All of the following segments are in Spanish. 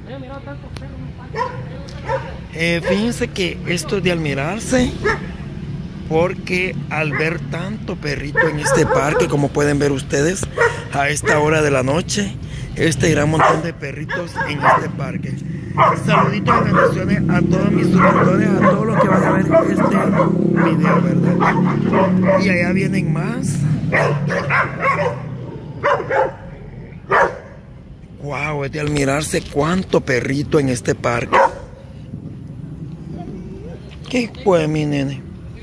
Fíjense que esto es de admirarse, porque al ver tanto perrito en este parque, como pueden ver ustedes, a esta hora de la noche, este gran montón de perritos en este parque. Saluditos y bendiciones a todos mis suscriptores, a todos los que van a ver este video, ¿verdad? Y allá vienen más. Wow, es de admirarse cuánto perrito en este parque. ¿Qué fue, mi nene?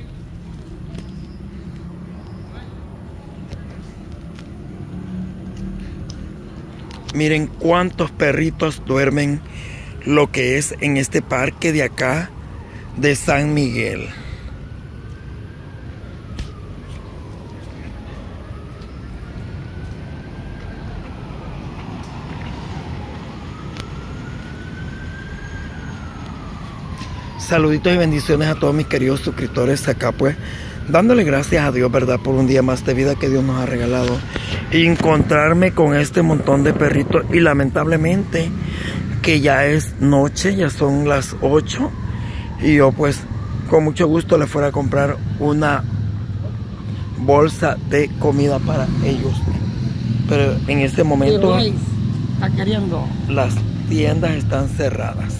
Miren cuántos perritos duermen lo que es en este parque de acá de San Miguel. Saluditos y bendiciones a todos mis queridos suscriptores acá, pues dándole gracias a Dios, ¿verdad? Por un día más de vida que Dios nos ha regalado. Y encontrarme con este montón de perritos. Y lamentablemente que ya es noche, ya son las 8. Y yo pues con mucho gusto le fuera a comprar una bolsa de comida para ellos. Pero en este momento está queriendo. Las tiendas están cerradas.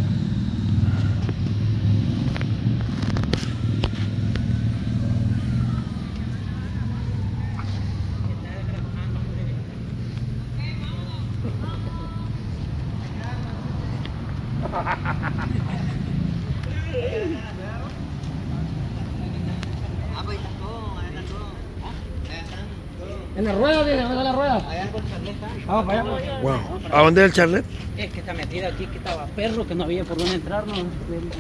En la rueda, ¿dónde está la rueda? Allá con charleta. Ah, vaya. Wow. ¿A dónde es el charlet? Es que está metido aquí, que estaba perro, que no había por dónde entrar, ¿no?